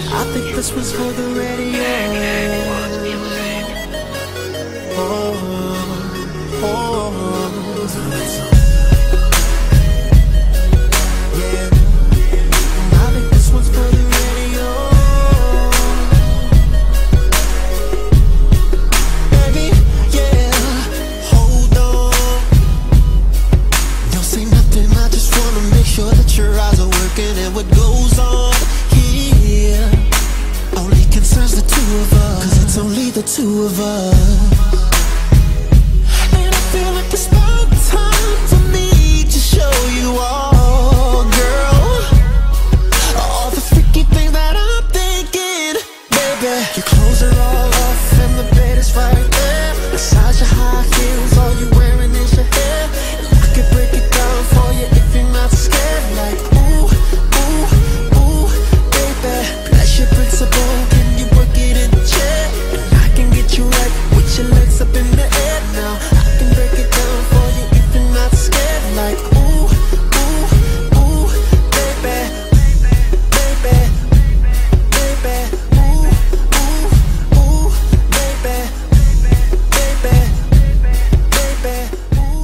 I think this was for the radio. Oh, oh. Yeah, I think this one's for the radio. Baby, yeah, hold on. Don't say nothing, I just wanna make sure that your eyes are working and what goes on here only concerns the two of us, 'cause it's only the two of us. And I feel like it's about time for me to show you all, girl, all the freaky things that I'm thinking. Baby, your clothes are all off and the bed is right there. Besides your high heels, all you wearing is your hair. And I could break it down for you if you're not scared. Like ooh, ooh, ooh, baby, pleasure principle, can you work it in the chair? And I can get you right with your legs up in the air. Now I can break it down for you if you're not scared. Like ooh, ooh, ooh, baby, baby, baby, ooh, ooh, ooh, baby, baby, baby, ooh.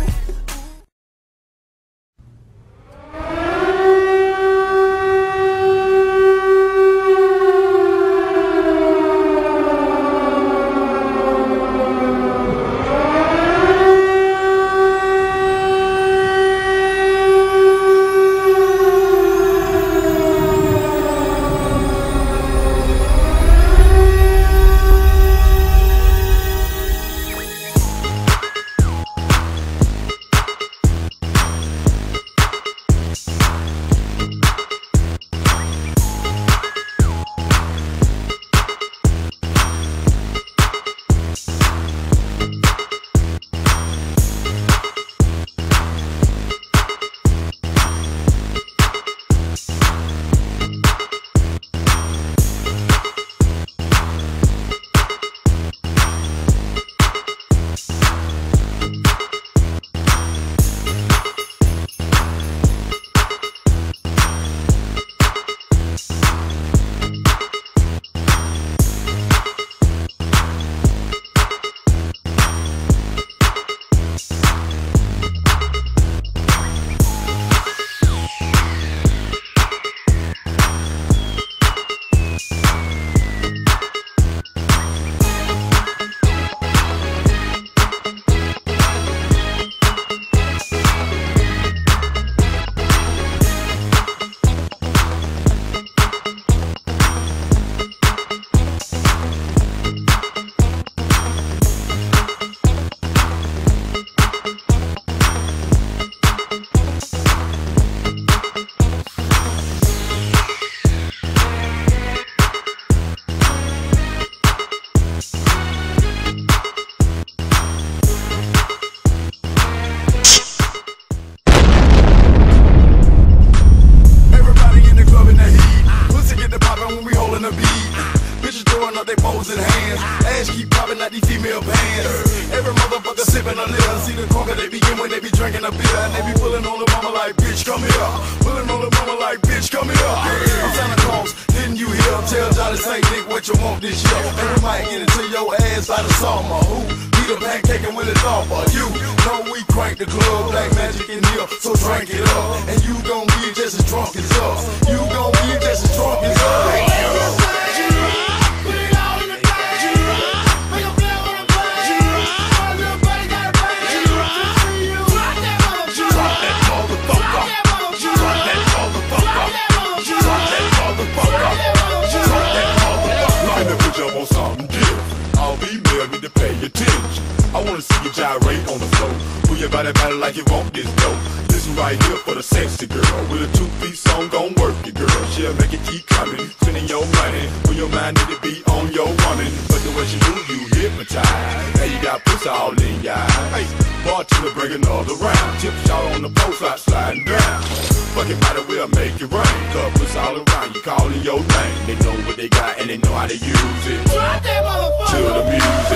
To the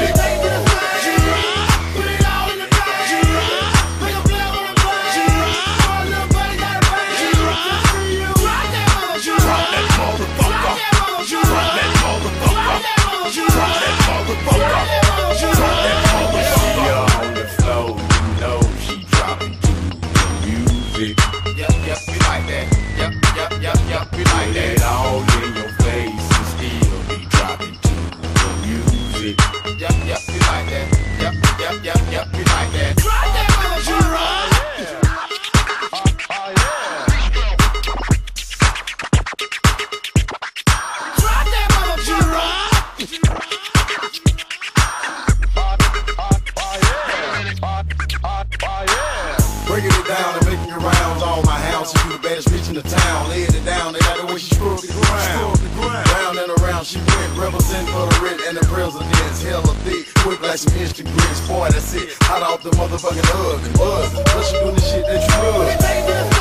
music. Drop that motherfucker. like that. All in your face and still be dropping to the music. Yep, yep, you like that. Yep, yep, yep, yep, you like that. Drop that motherfucker. Breaking it down and making your rounds on my house. You the baddest bitch in the town. Laying it down, they like the way she screwed the ground. Round and around she went, representing for the rich and the presidents. Hella thick, quick like some instant grits. Boy, that's it. Hot off the motherfucking oven. Plus you doing the shit that you love.